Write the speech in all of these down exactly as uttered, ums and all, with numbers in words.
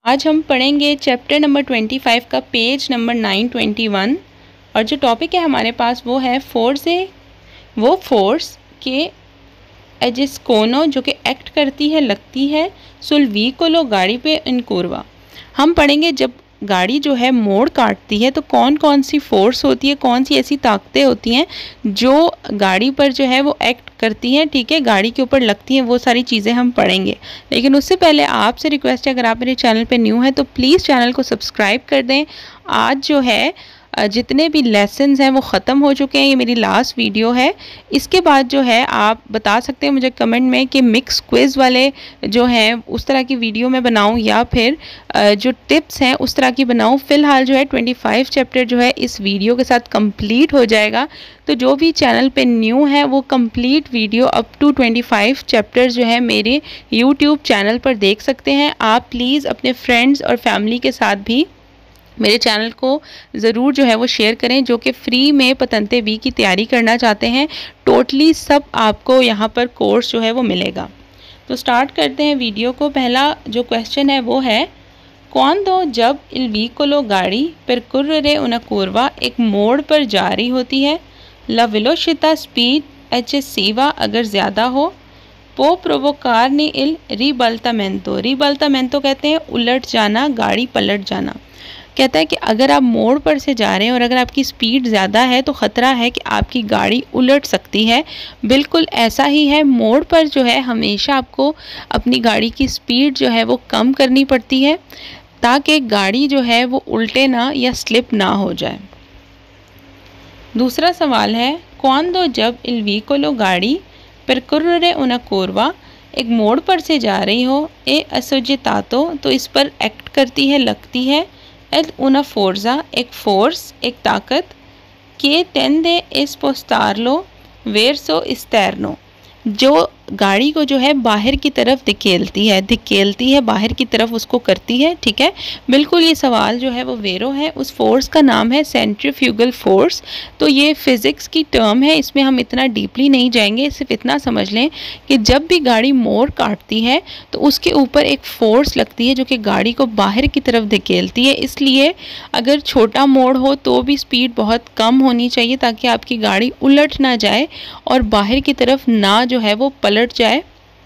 आज हम पढ़ेंगे चैप्टर नंबर ट्वेंटी फाइव का page number nine twenty one और जो टॉपिक है हमारे पास वो है फोर्स है वो फोर्स के एजिस्कोनो जो कि एक्ट करती है लगती है सुल व्हीकलो गाड़ी पे इन curva। हम पढ़ेंगे जब गाड़ी जो है मोड़ काटती है तो कौन कौन सी फोर्स होती है, कौन सी ऐसी ताकतें होती हैं जो गाड़ी पर जो है वो एक्ट करती हैं, ठीक है, गाड़ी के ऊपर लगती हैं, वो सारी चीज़ें हम पढ़ेंगे। लेकिन उससे पहले आपसे रिक्वेस्ट है, अगर आप मेरे चैनल पे न्यू हैं तो प्लीज़ चैनल को सब्सक्राइब कर दें। आज जो है जितने भी लेसन्स हैं वो ख़त्म हो चुके हैं, ये मेरी लास्ट वीडियो है। इसके बाद जो है आप बता सकते हैं मुझे कमेंट में कि मिक्स क्विज़ वाले जो हैं उस तरह की वीडियो मैं बनाऊं या फिर जो टिप्स हैं उस तरह की बनाऊं। फ़िलहाल जो है ट्वेंटी फाइव चैप्टर जो है इस वीडियो के साथ कंप्लीट हो जाएगा। तो जो भी चैनल पे न्यू है वो complete video up to twenty five chapter जो है मेरे यूट्यूब चैनल पर देख सकते हैं। आप प्लीज़ अपने फ्रेंड्स और फैमिली के साथ भी मेरे चैनल को ज़रूर जो है वो शेयर करें, जो कि फ्री में पतंते बी की तैयारी करना चाहते हैं। टोटली सब आपको यहाँ पर कोर्स जो है वो मिलेगा। तो स्टार्ट करते हैं वीडियो को। पहला जो क्वेश्चन है वो है क्वांदो जब इल व्हीकलो गाड़ी परcorrere una curva एक मोड़ पर जा रही होती है, la velocità स्पीड eccessiva अगर ज़्यादा हो, पो प्रोवोकारने इल रिबल्टामेंतो रिबल्टामेंतो कहते हैं उलट जाना, गाड़ी पलट जाना। कहता है कि अगर आप मोड़ पर से जा रहे हैं और अगर आपकी स्पीड ज़्यादा है तो ख़तरा है कि आपकी गाड़ी उलट सकती है। बिल्कुल ऐसा ही है, मोड़ पर जो है हमेशा आपको अपनी गाड़ी की स्पीड जो है वो कम करनी पड़ती है ताकि गाड़ी जो है वो उल्टे ना या स्लिप ना हो जाए। दूसरा सवाल है क्वांदो जब इल व्हीकलो गाड़ी परcorrere una curva एक मोड़ पर से जा रही हो, ए assoggettato तो इस पर एक्ट करती है लगती है, एड una forza एक फोर्स एक ताकत, के tende a spostarlo verso esterno जो गाड़ी को जो है बाहर की तरफ धकेलती है धकेलती है बाहर की तरफ उसको करती है, ठीक है। बिल्कुल ये सवाल जो है वो वेरो है। उस फोर्स का नाम है सेंट्रीफ्यूगल फोर्स। तो ये फिज़िक्स की टर्म है, इसमें हम इतना डीपली नहीं जाएंगे। सिर्फ इतना समझ लें कि जब भी गाड़ी मोड़ काटती है तो उसके ऊपर एक फ़ोर्स लगती है जो कि गाड़ी को बाहर की तरफ धकेलती है। इसलिए अगर छोटा मोड़ हो तो भी स्पीड बहुत कम होनी चाहिए ताकि आपकी गाड़ी उलट ना जाए और बाहर की तरफ ना जो है वो पलट जाए,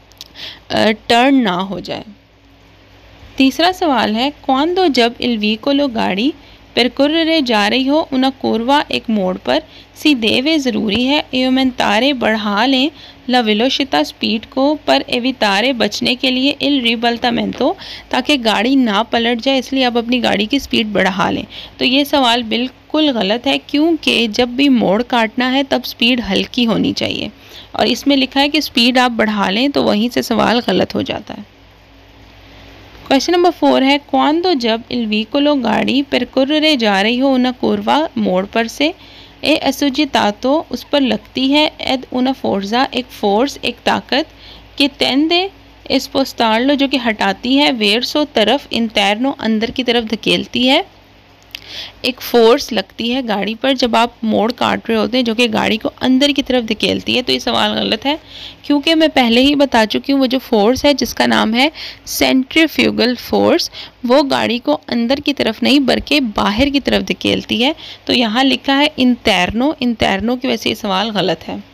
टर्न ना हो जाए। तीसरा सवाल है क्वांदो जब इल व्हीकलो गाड़ी परcorrere जा रही हो una curva एक मोड़ पर, सी देवे ज़रूरी है एवमेंतारे बढ़ा लें la velocità स्पीड को, पर एवितारे बचने के लिए इल रिबल्टामेंतो ताकि गाड़ी ना पलट जाए, इसलिए आप अपनी गाड़ी की स्पीड बढ़ा लें। तो ये सवाल बिल्कुल गलत है क्योंकि जब भी मोड़ काटना है तब स्पीड हल्की होनी चाहिए और इसमें लिखा है कि स्पीड आप बढ़ा लें, तो वहीं से सवाल गलत हो जाता है। क्वेश्चन नंबर फोर है क्वांदो जब इल व्हीकलो गाड़ी परcorrere जा रही हो una curva मोड़ पर से, ए assoggettato उस पर लगती है, एड una forza एक फोर्स एक ताकत, के tende a spostarlo जो कि हटाती है, verso तरफ, interno अंदर की तरफ धकेलती है। एक फोर्स लगती है गाड़ी पर जब आप मोड़ काट रहे होते हैं जो कि गाड़ी को अंदर की तरफ धकेलती है। तो ये सवाल गलत है क्योंकि मैं पहले ही बता चुकी हूँ वो जो फोर्स है जिसका नाम है सेंट्रीफ्यूगल फोर्स वो गाड़ी को अंदर की तरफ नहीं बल्कि बाहर की तरफ धकेलती है। तो यहाँ लिखा है इंटरनो इंटरनो की वजह से ये सवाल गलत है।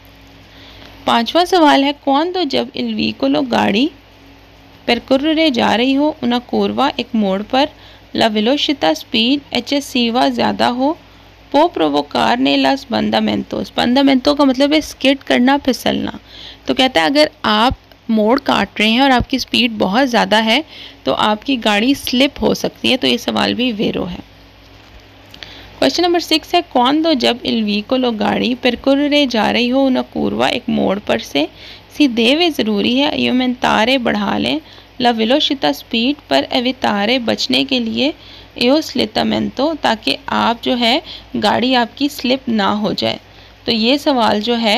पांचवा सवाल है क्वांदो जब इल व्हीकलो गाड़ी परcorrere जा रही हो una curva एक मोड़ पर, la velocità स्पीड eccessiva ज़्यादा हो, पो प्रोवोकारने la spandamento spandamento का मतलब है स्किड करना, फिसलना। तो कहता है अगर आप मोड़ काट रहे हैं और आपकी स्पीड बहुत ज़्यादा है तो आपकी गाड़ी स्लिप हो सकती है। तो ये सवाल भी वेरो है। क्वेश्चन नंबर सिक्स है क्वांदो जब इल व्हीकलो गाड़ी परcorrere जा रही हो una curva एक मोड़ पर से, सी देवे ज़रूरी है एवमेंतारे बढ़ा लें la velocità स्पीड, पर एवितारे बचने के लिए एओ स्लिटामेंतो ताकि आप जो है गाड़ी आपकी स्लिप ना हो जाए। तो ये सवाल जो है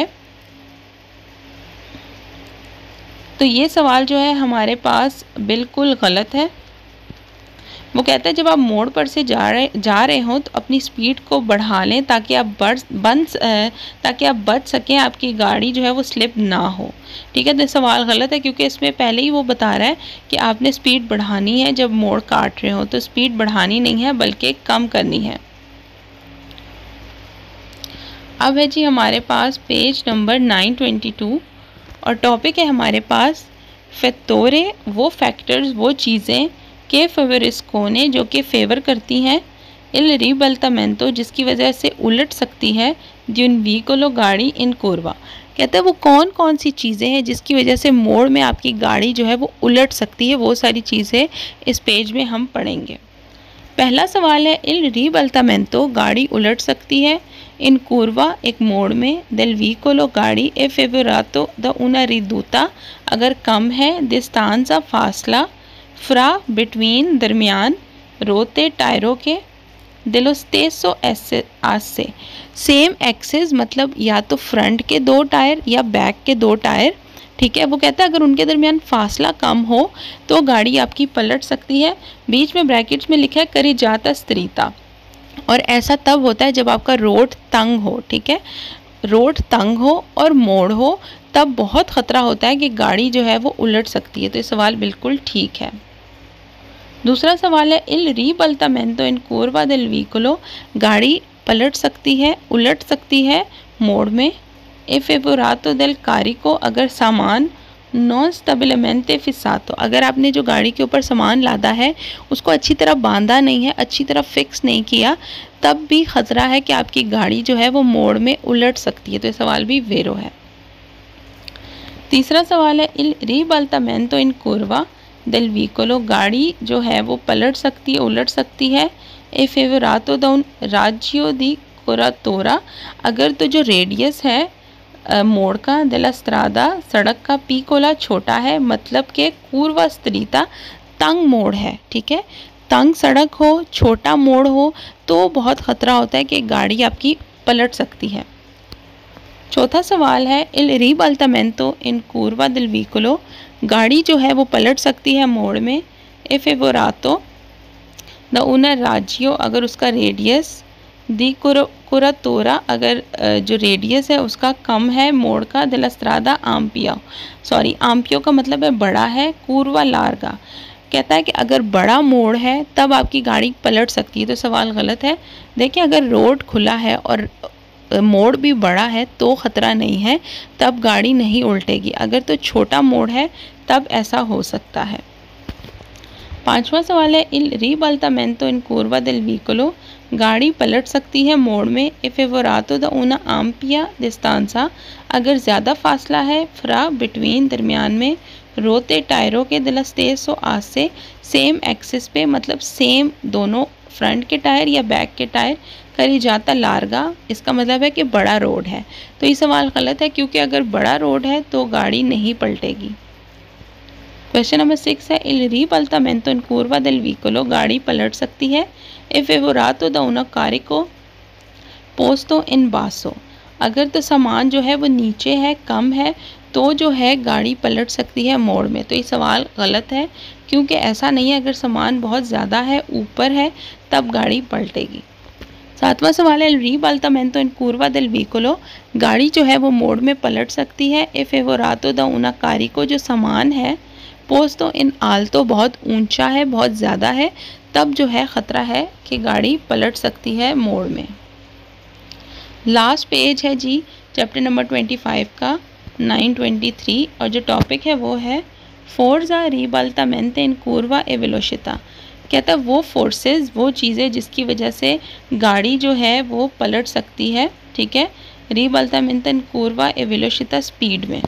तो ये सवाल जो है हमारे पास बिल्कुल गलत है। वो कहता है जब आप मोड़ पर से जा रहे जा रहे हो तो अपनी स्पीड को बढ़ा लें ताकि आप बढ़ बन ताकि आप बच सकें, आपकी गाड़ी जो है वो स्लिप ना हो। ठीक है, तो सवाल गलत है क्योंकि इसमें पहले ही वो बता रहा है कि आपने स्पीड बढ़ानी है जब मोड़ काट रहे हो, तो स्पीड बढ़ानी नहीं है बल्कि कम करनी है। अब है जी हमारे पास page number nine twenty two और टॉपिक है हमारे पास फैक्टोरे, वो फैक्टर्स, वो चीज़ें के फेवरिस्कोने जो कि फेवर करती हैं इल रिबल्तामेंतो जिसकी वजह से उलट सकती है द्यून व्हीकलो गाड़ी इन कोरवा। कहते हैं वो कौन कौन सी चीज़ें हैं जिसकी वजह से मोड़ में आपकी गाड़ी जो है वो उलट सकती है, वो सारी चीज़ें इस पेज में हम पढ़ेंगे। पहला सवाल है इल रिबल्तामेंतो गाड़ी उलट सकती है इन कोरवा एक मोड़ में, देल व्हीकलो गाड़ी ए फेवरातो द उना रिदूता अगर कम है, दिस्तांसा फासला फ्रा बिटवीन दरमियान रोते टायरों के, दिलोस्तेसो एसे आस से सेम एक्सेस मतलब या तो फ्रंट के दो टायर या बैक के दो टायर। ठीक है, वो कहता है अगर उनके दरमियान फासला कम हो तो गाड़ी आपकी पलट सकती है। बीच में ब्रैकेट्स में लिखा है करी जाता स्त्रीता, और ऐसा तब होता है जब आपका रोड तंग हो। ठीक है, रोड तंग हो और मोड़ हो तब बहुत ख़तरा होता है कि गाड़ी जो है वो उलट सकती है। तो ये सवाल बिल्कुल ठीक है। दूसरा सवाल है इल रिबल्तामेंतो इन कोरवा देल व्हीकलो गाड़ी पलट सकती है, उलट सकती है मोड़ में। ए फेवरातो देल कारिको अगर सामान नॉन स्टेबिलमेंटे फिसातो अगर आपने जो गाड़ी के ऊपर सामान लादा है उसको अच्छी तरह बांधा नहीं है, अच्छी तरह फिक्स नहीं किया, तब भी ख़तरा है कि आपकी गाड़ी जो है वो मोड़ में उलट सकती है। तो ये सवाल भी वेरो है। तीसरा सवाल है इल रिबल्तामेंतो इन कोरवा देल व्हीकलो गाड़ी जो है वो पलट सकती है, उलट सकती है। ए फेवरातो द उन राज्यो दी कोरातोरा अगर तो जो रेडियस है मोड़ का, देला स्त्रादा सड़क का, पीकोला छोटा है, मतलब के पूर्वा स्त्रीता तंग मोड़ है। ठीक है, तंग सड़क हो, छोटा मोड़ हो तो बहुत ख़तरा होता है कि गाड़ी आपकी पलट सकती है। चौथा सवाल है इल रिबल्तामेंतो इन कोरवा देल व्हीकलो गाड़ी जो है वो पलट सकती है मोड़ में। ए फेवरातो द उना राज्यो अगर उसका रेडियस, दी कुरातोरा अगर जो रेडियस है उसका कम है मोड़ का, देला स्त्रादा आम्पिया सॉरी आम्पियो का मतलब है बड़ा है, कूरवा लार्गा कहता है कि अगर बड़ा मोड़ है तब आपकी गाड़ी पलट सकती है। तो सवाल गलत है। देखिए अगर रोड खुला है और मोड़ भी बड़ा है तो ख़तरा नहीं है, तब गाड़ी नहीं उल्टेगी। अगर तो छोटा मोड़ है तब ऐसा हो सकता है। पांचवा सवाल है इल रिबल्तामेंतो इन कोरवा देल व्हीकलो गाड़ी पलट सकती है मोड़ में। ए फेवरातो द उना आम्पिया डिस्तांसा अगर ज़्यादा फासला है, फ्रा बिटवीन दरमियान में, रोते टायरों के दिलस्तेसो आस से सेम एक्सिस पे मतलब सेम दोनों फ्रंट के टायर या बैक के टायर, करी जाता लार्गा इसका मतलब है कि बड़ा रोड है। तो ये सवाल गलत है क्योंकि अगर बड़ा रोड है तो गाड़ी नहीं पलटेगी। क्वेश्चन नंबर सिक्स है इल रिबल्तामेंतो इन कोरवा देल व्हीकलो गाड़ी पलट सकती है। ए फेवरातो द उना कारिको पोस्तो इन बासो अगर तो सामान जो है वो नीचे है, कम है, तो जो है गाड़ी पलट सकती है मोड़ में। तो ये सवाल गलत है क्योंकि ऐसा नहीं है, अगर सामान बहुत ज़्यादा है, ऊपर है, तब गाड़ी पलटेगी। सातवां सवाल है रिबल्तामेंतो इन कोरवा देल व्हीकलो गाड़ी जो है वो मोड़ में पलट सकती है। ए फेवरातो द उना कारिको जो सामान है, पोस्तो इन आल्तो बहुत ऊंचा है, बहुत ज़्यादा है, तब जो है ख़तरा है कि गाड़ी पलट सकती है मोड़ में। लास्ट पेज है जी चैप्टर नंबर ट्वेंटी फाइव का नाइन ट्वेंटी थ्री और जो टॉपिक है वो है फोर्जा रिबल्तामेंते इन कोरवा ए वेलोसिता। कहता है वो फोर्सेस, वो चीज़ें जिसकी वजह से गाड़ी जो है वो पलट सकती है। ठीक है, रिबल्तामेंते इन कोरवा ए वेलोसिता स्पीड में।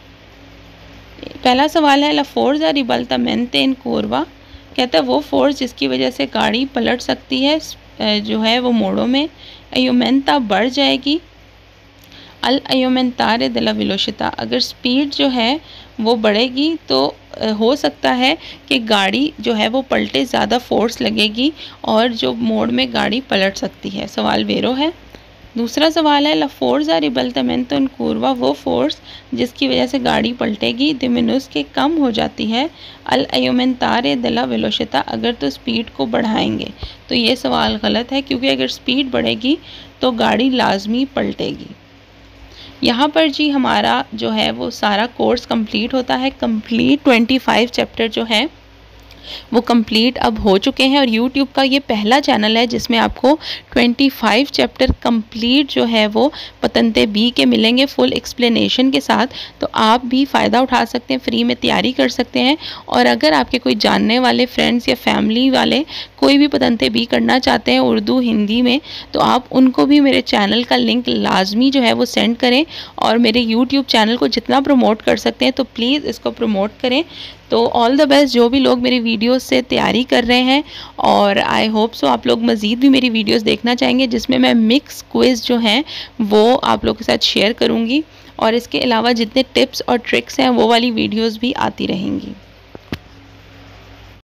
पहला सवाल है ला फोर्जा रिबल्तामेंते इन कोरवा कहता है वो फोर्स जिसकी वजह से गाड़ी पलट सकती है जो है वो मोड़ों में। अयोमेंता बढ़ जाएगी, अल अयोमेंतारे दला वेलोसिता अगर स्पीड जो है वो बढ़ेगी तो हो सकता है कि गाड़ी जो है वो पलटे, ज़्यादा फोर्स लगेगी और जो मोड़ में गाड़ी पलट सकती है। सवाल वेरो है। दूसरा सवाल है ला फोर्सा रिबलतमेंतो इन curva वो फोर्स जिसकी वजह से गाड़ी पलटेगी दिमिनुस के कम हो जाती है अल aumentare della velocità अगर तो स्पीड को बढ़ाएंगे। तो ये सवाल गलत है क्योंकि अगर स्पीड बढ़ेगी तो गाड़ी लाजमी पलटेगी। यहाँ पर जी हमारा जो है वो सारा कोर्स कंप्लीट होता है। कंप्लीट पच्चीस चैप्टर जो है वो कंप्लीट अब हो चुके हैं और यूट्यूब का ये पहला चैनल है जिसमें आपको पच्चीस चैप्टर कंप्लीट जो है वो पतंते बी के मिलेंगे फुल एक्सप्लेनेशन के साथ। तो आप भी फ़ायदा उठा सकते हैं, फ्री में तैयारी कर सकते हैं। और अगर आपके कोई जानने वाले फ्रेंड्स या फैमिली वाले कोई भी पतंते बी करना चाहते हैं उर्दू हिंदी में, तो आप उनको भी मेरे चैनल का लिंक लाजमी जो है वो सेंड करें और मेरे यूट्यूब चैनल को जितना प्रमोट कर सकते हैं तो प्लीज़ इसको प्रमोट करें। तो ऑल द बेस्ट जो भी लोग मेरी वीडियोस से तैयारी कर रहे हैं, और आई होप सो आप लोग मज़ीद भी मेरी वीडियोस देखना चाहेंगे जिसमें मैं मिक्स क्विज़ जो हैं वो आप लोगों के साथ शेयर करूंगी और इसके अलावा जितने टिप्स और ट्रिक्स हैं वो वाली वीडियोस भी आती रहेंगी।